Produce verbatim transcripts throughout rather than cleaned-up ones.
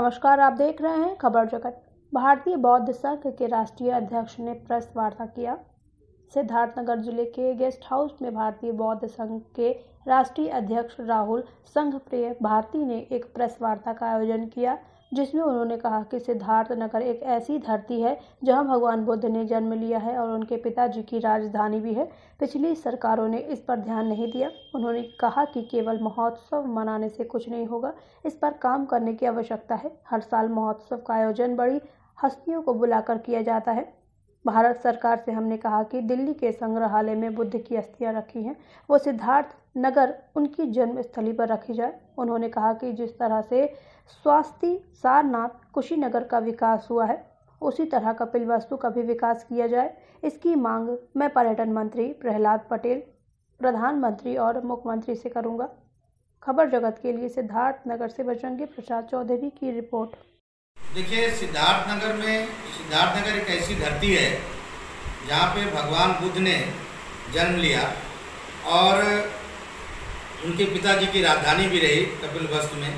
नमस्कार, आप देख रहे हैं खबर जगत। भारतीय बौद्ध संघ के राष्ट्रीय अध्यक्ष ने प्रेस वार्ता किया। सिद्धार्थनगर जिले के गेस्ट हाउस में भारतीय बौद्ध संघ के राष्ट्रीय अध्यक्ष राहुल संघप्रिय भारती ने एक प्रेस वार्ता का आयोजन किया, जिसमें उन्होंने कहा कि सिद्धार्थनगर एक ऐसी धरती है जहां भगवान बुद्ध ने जन्म लिया है और उनके पिताजी की राजधानी भी है। पिछली सरकारों ने इस पर ध्यान नहीं दिया। उन्होंने कहा कि केवल महोत्सव मनाने से कुछ नहीं होगा, इस पर काम करने की आवश्यकता है। हर साल महोत्सव का आयोजन बड़ी हस्तियों को बुलाकर किया जाता है। भारत सरकार से हमने कहा कि दिल्ली के संग्रहालय में बुद्ध की अस्थियां रखी हैं, वो सिद्धार्थ नगर उनकी जन्मस्थली पर रखी जाए। उन्होंने कहा कि जिस तरह से स्वास्थ्य सारनाथ कुशीनगर का विकास हुआ है, उसी तरह कपिलवस्तु का भी विकास किया जाए। इसकी मांग मैं पर्यटन मंत्री प्रहलाद पटेल, प्रधानमंत्री और मुख्यमंत्री से करूंगा। खबर जगत के लिए सिद्धार्थनगर से बजरंगी प्रसाद चौधरी की रिपोर्ट। देखिए, सिद्धार्थनगर में सिद्धार्थनगर एक ऐसी धरती है जहाँ पे भगवान बुद्ध ने जन्म लिया और उनके पिताजी की राजधानी भी रही कपिलवस्तु में।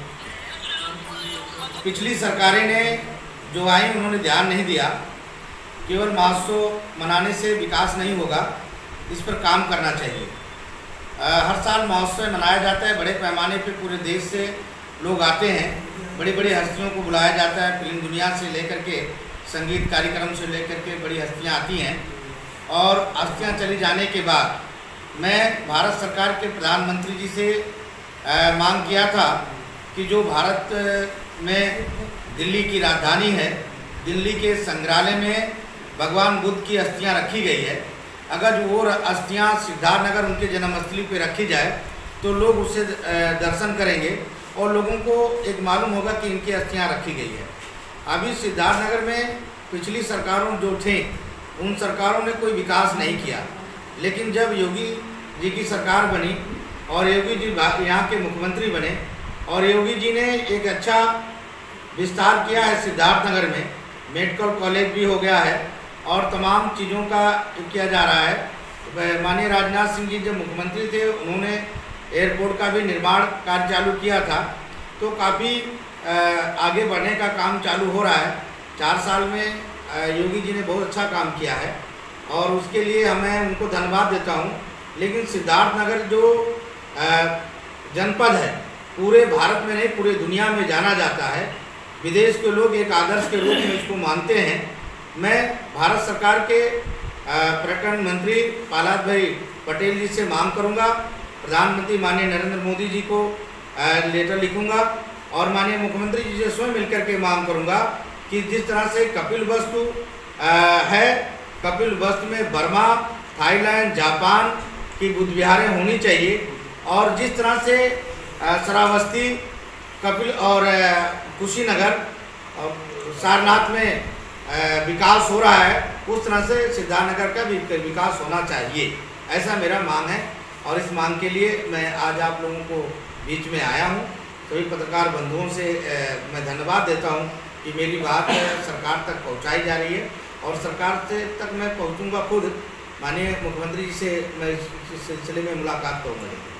पिछली सरकारें ने जो आई उन्होंने ध्यान नहीं दिया। केवल महोत्सव मनाने से विकास नहीं होगा, इस पर काम करना चाहिए। आ, हर साल महोत्सव मनाया जाता है, बड़े पैमाने पे पूरे देश से लोग आते हैं। बड़ी बड़ी हस्तियों को बुलाया जाता है, फिल्म दुनिया से लेकर के संगीत कार्यक्रम से लेकर के बड़ी हस्तियां आती हैं। और हस्तियां चली जाने के बाद मैं भारत सरकार के प्रधानमंत्री जी से आ, मांग किया था कि जो भारत में दिल्ली की राजधानी है, दिल्ली के संग्रहालय में भगवान बुद्ध की अस्थियां रखी गई है। अगर वो अस्थियां सिद्धार्थनगर उनके जन्मस्थली पे रखी जाए तो लोग उससे दर्शन करेंगे और लोगों को एक मालूम होगा कि इनकी अस्थियां रखी गई है। अभी सिद्धार्थनगर में पिछली सरकारों जो थे उन सरकारों ने कोई विकास नहीं किया, लेकिन जब योगी जी की सरकार बनी और योगी जी यहाँ के मुख्यमंत्री बने और योगी जी ने एक अच्छा विस्तार किया है सिद्धार्थनगर में। मेडिकल कॉलेज भी हो गया है और तमाम चीज़ों का किया जा रहा है। माननीय राजनाथ सिंह जी जब मुख्यमंत्री थे उन्होंने एयरपोर्ट का भी निर्माण कार्य चालू किया था, तो काफ़ी आगे बढ़ने का काम चालू हो रहा है। चार साल में योगी जी ने बहुत अच्छा काम किया है और उसके लिए हमें उनको धन्यवाद देता हूँ। लेकिन सिद्धार्थनगर जो जनपद है पूरे भारत में नहीं पूरे दुनिया में जाना जाता है। विदेश के लोग एक आदर्श के रूप में इसको मानते हैं। मैं भारत सरकार के पर्यटन मंत्री प्रहलाद भाई पटेल जी से मांग करूंगा, प्रधानमंत्री माननीय नरेंद्र मोदी जी को लेटर लिखूंगा और माननीय मुख्यमंत्री जी से स्वयं मिलकर के मांग करूंगा कि जिस तरह से कपिलवस्तु है, कपिलवस्तु में बर्मा, थाईलैंड, जापान की बुद्ध विहारें होनी चाहिए और जिस तरह से श्रावस्ती, कपिल और कुशीनगर और सारनाथ में विकास हो रहा है, उस तरह से सिद्धार्थनगर का भी विकास होना चाहिए, ऐसा मेरा मांग है। और इस मांग के लिए मैं आज आप लोगों को बीच में आया हूं। सभी पत्रकार बंधुओं से मैं धन्यवाद देता हूं कि मेरी बात सरकार तक पहुंचाई जा रही है और सरकार से तक मैं पहुंचूंगा खुद। माननीय मुख्यमंत्री जी से मैं इस सिलसिले में मुलाकात करूँगा।